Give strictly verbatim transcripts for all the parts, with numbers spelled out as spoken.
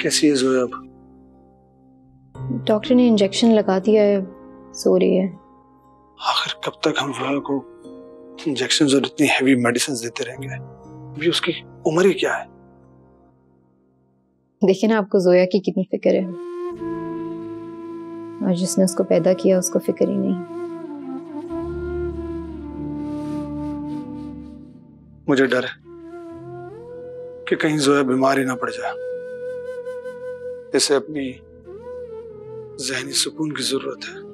कैसी है जोया अब? डॉक्टर ने इंजेक्शन लगा दिया है, सो रही है। आखिर कब तक हम जोया को इंजेक्शन और इतनी हैवी मेडिसिन देते रहेंगे? अभी उसकी उम्र ही क्या है? देखिए ना आपको जोया की कितनी फिक्र है, और जिसने उसको पैदा किया उसको फिक्र ही नहीं। मुझे डर है कि कहीं जोया बीमार ही ना पड़ जाए। इसे अपनी ज़हनी सुकून की जरूरत है।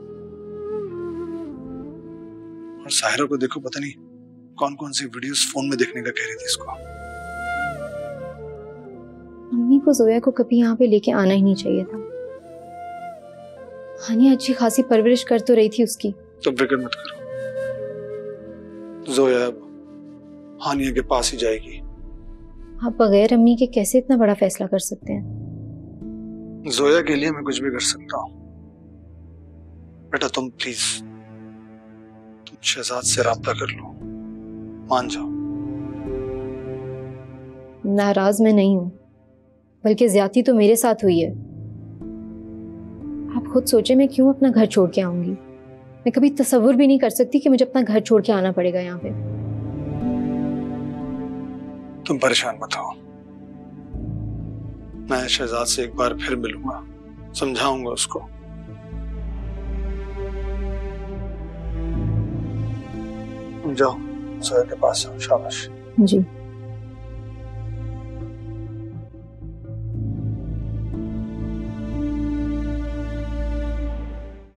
और साहिरा को देखो, पता नहीं कौन कौन सी वीडियोस फोन में देखने का कह रही थी इसको। मम्मी को जोया को कभी यहाँ पे लेके आना ही नहीं चाहिए था। हानिया अच्छी खासी परवरिश कर तो रही थी उसकी। तुम फिक्र मत करो, जोया अब हानिया के पास ही जाएगी। आप बगैर अम्मी के कैसे इतना बड़ा फैसला कर सकते हैं? जोया के लिए मैं कुछ भी कर सकता हूँ। बेटा तुम प्लीज तुम शहजाद से राब्ता कर लो, मान जाओ। नाराज मैं नहीं हूं, बल्कि ज्यादती तो मेरे साथ हुई है। आप खुद सोचे मैं क्यों अपना घर छोड़ के आऊंगी। मैं कभी तसव्वुर भी नहीं कर सकती कि मुझे अपना घर छोड़ के आना पड़ेगा यहाँ पे। तुम परेशान मत हो, मैं शहजाद से एक बार फिर मिलूंगा, समझाऊंगा उसको। जाओ जोया के पास जाओ। शाबाश। जी।